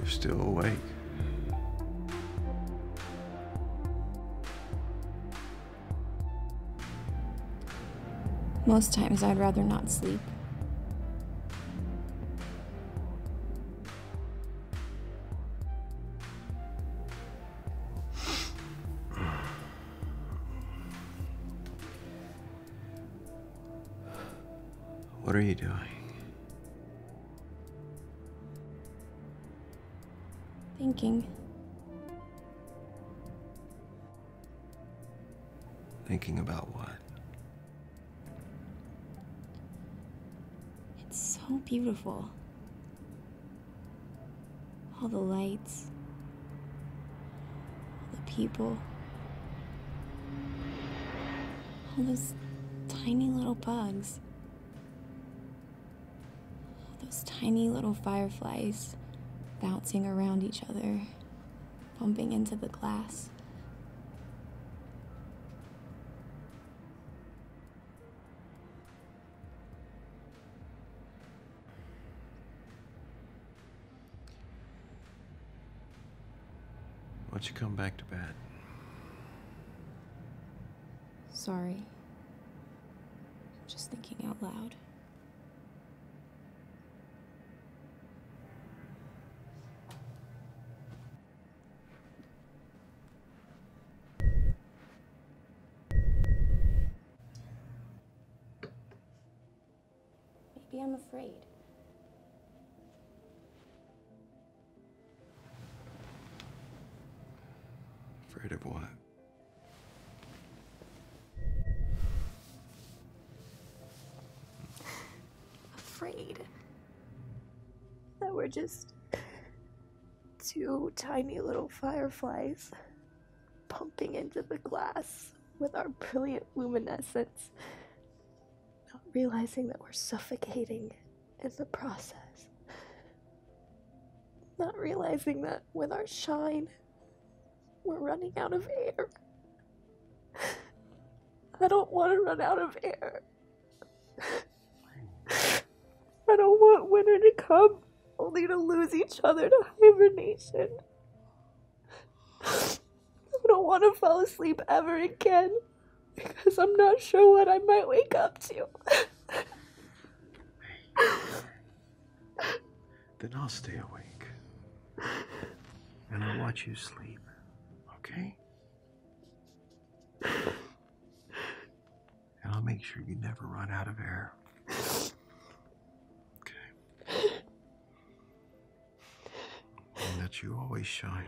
You're still awake. Most times I'd rather not sleep. What are you doing? Thinking. Thinking about what? It's so beautiful. All the lights. All the people. All those tiny little bugs. All those tiny little fireflies bouncing around each other, bumping into the glass. Why don't you come back to bed? Sorry. Just thinking out loud. Maybe I'm afraid. Afraid of what? Afraid that we're just two tiny little fireflies pumping into the glass with our brilliant luminescence, not realizing that we're suffocating in the process, not realizing that with our shine we're running out of air. I don't want to run out of air. I don't want winter to come only to lose each other to hibernation. I don't want to fall asleep ever again because I'm not sure what I might wake up to. Then I'll stay awake. And I'll watch you sleep. Okay? And I'll make sure you never run out of air. Okay? And that you always shine.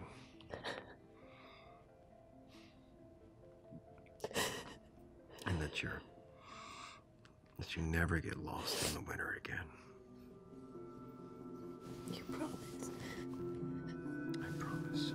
And that you never get lost in the winter again. You promise? I promise.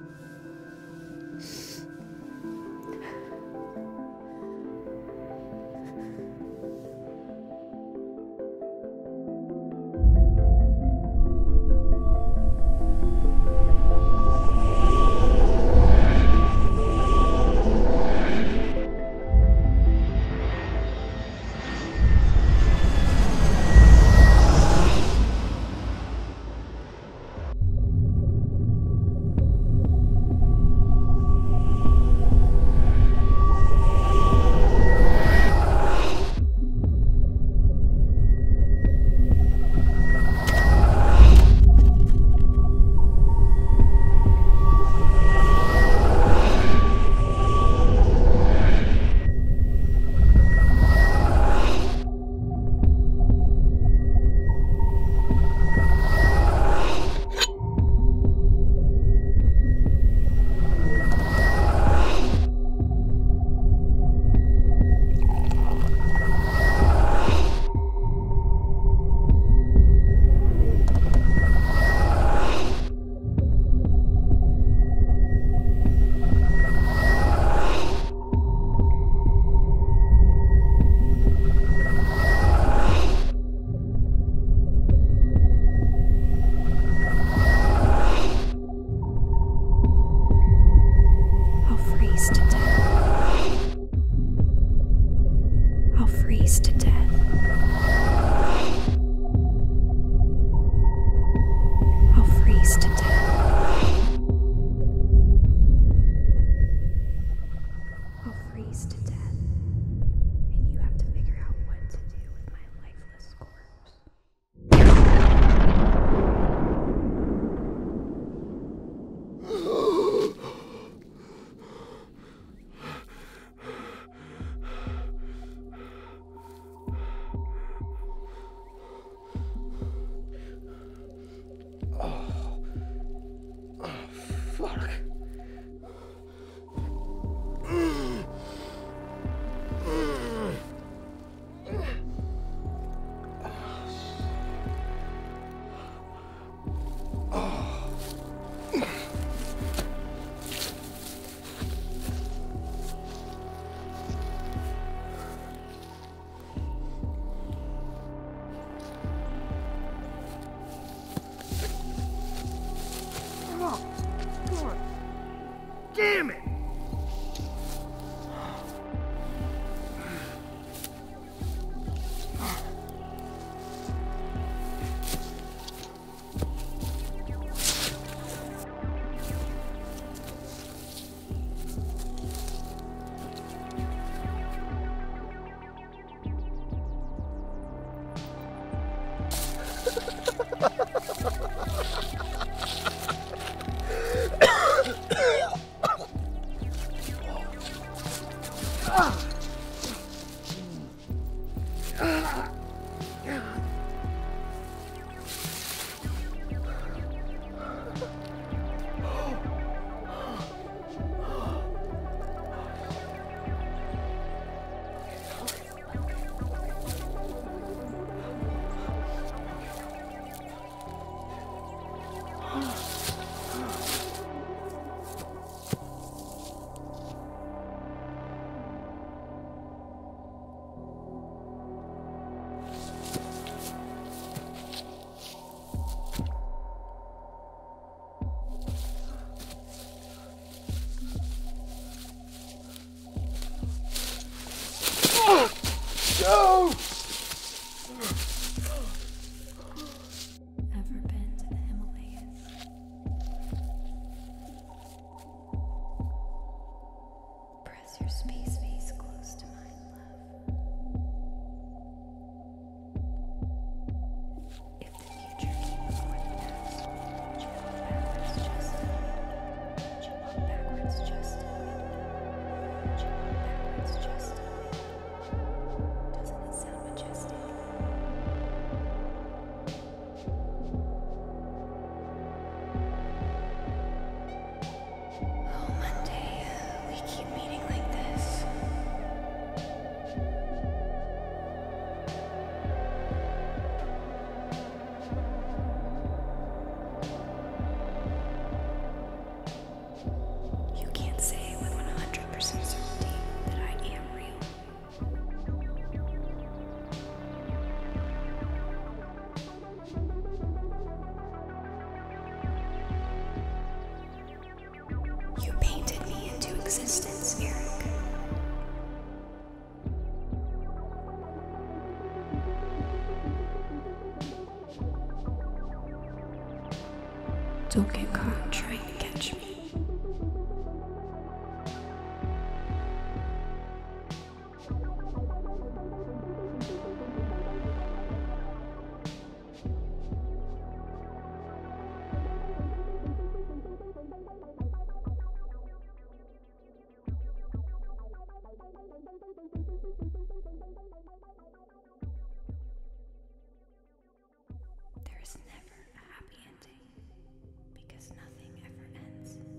Go! Ever been to the Himalayas? Press your space face close to mine, love. If the future came before the past, would you walk backwards just to wait? Would you walk backwards just to wait? Would you walk backwards just to wait? Doesn't it sound majestic? Oh, Monday, we keep meeting like this. You can't say with 100% certainty that I am real. You painted me into existence, Eric. Don't get caught trying to catch me. There is never a happy ending because nothing ever ends.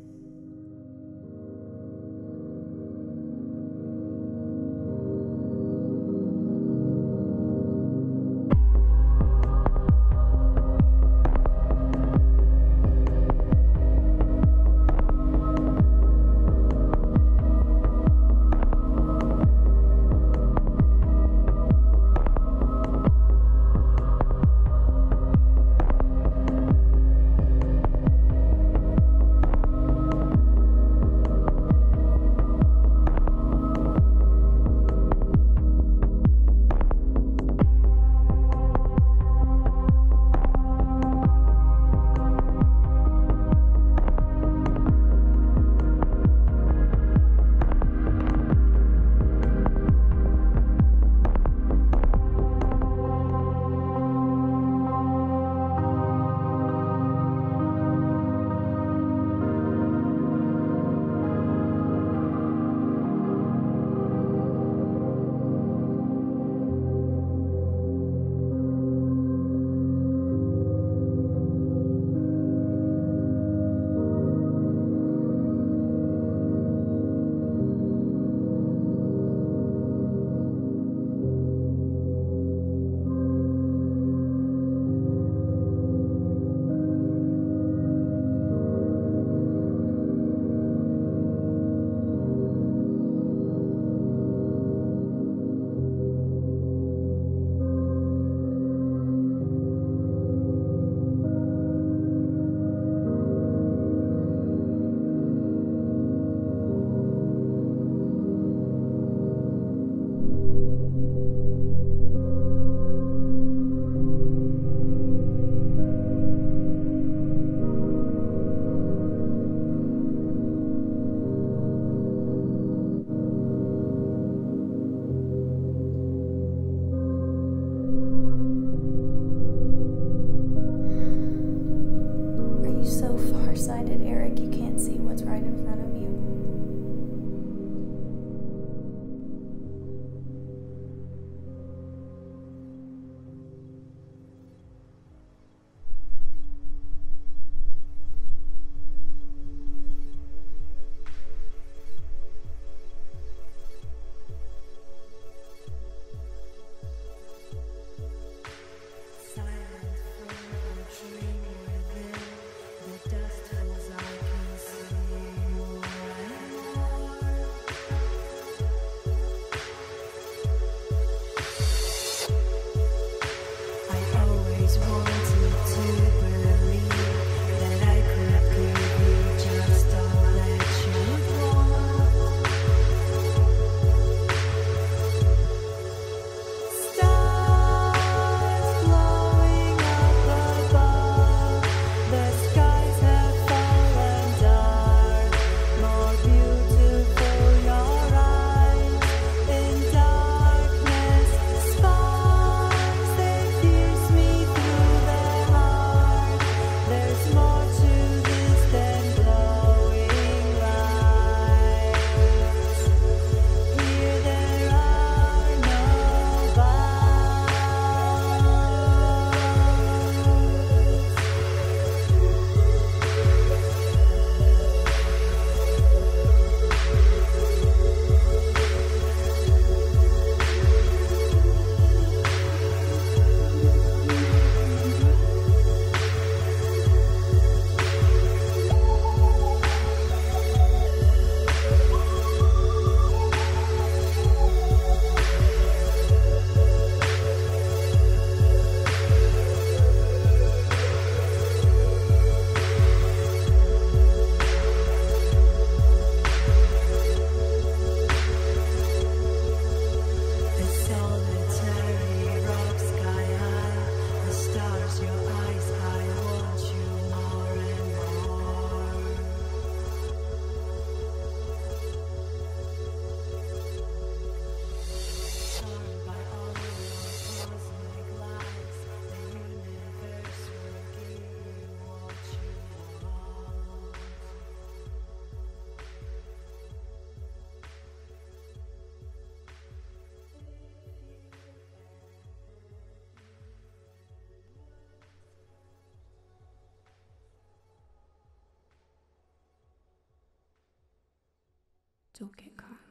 Don't get caught.